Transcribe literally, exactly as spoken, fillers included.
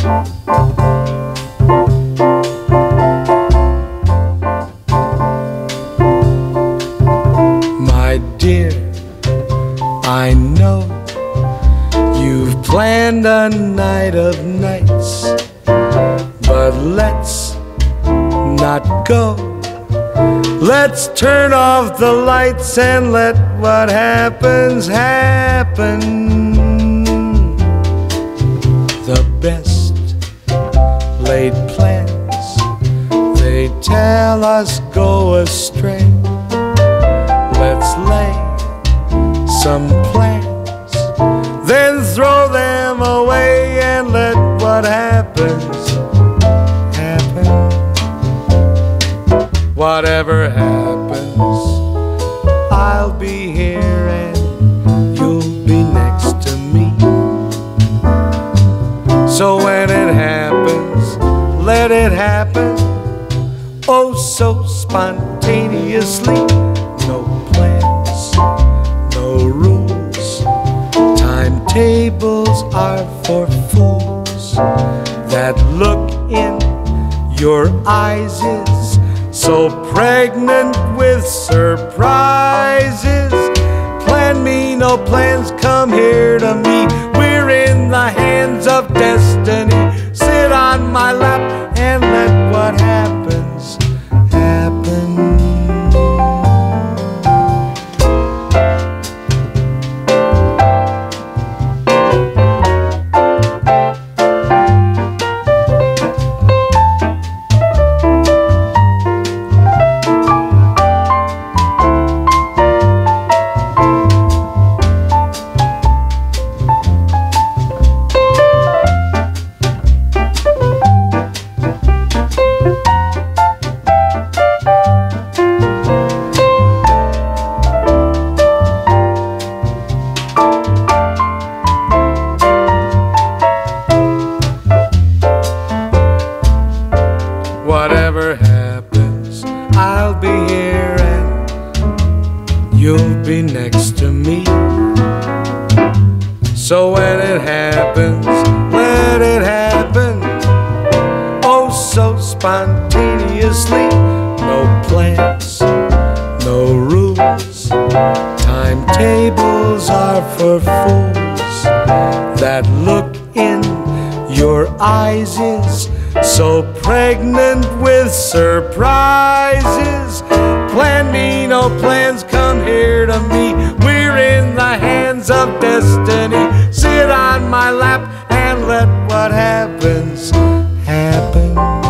My dear, I know you've planned a night of nights, but let's not go. Let's turn off the lights and let what happens happen. The best laid plans, they tell us, go astray. Let's lay some plans, then throw them away and let what happens happen. Whatever happens, I'll be here and you'll be next to me. So when it happens, let it happen, oh so spontaneously. No plans, no rules, timetables are for fools. That look in your eyes is so pregnant with surprises. Plan me, no plans, come here to me. We're in the hands of destiny. Sit on my lap and let what happens happen. Whatever happens, I'll be here and you'll be next to me. So when it happens, let it happen, oh so spontaneously. No plans, no rules, timetables are for fools. That look in your eyes is so pregnant with surprises. Plan me, no plans, come here to me. We're in the hands of destiny. Sit on my lap and let what happens happen.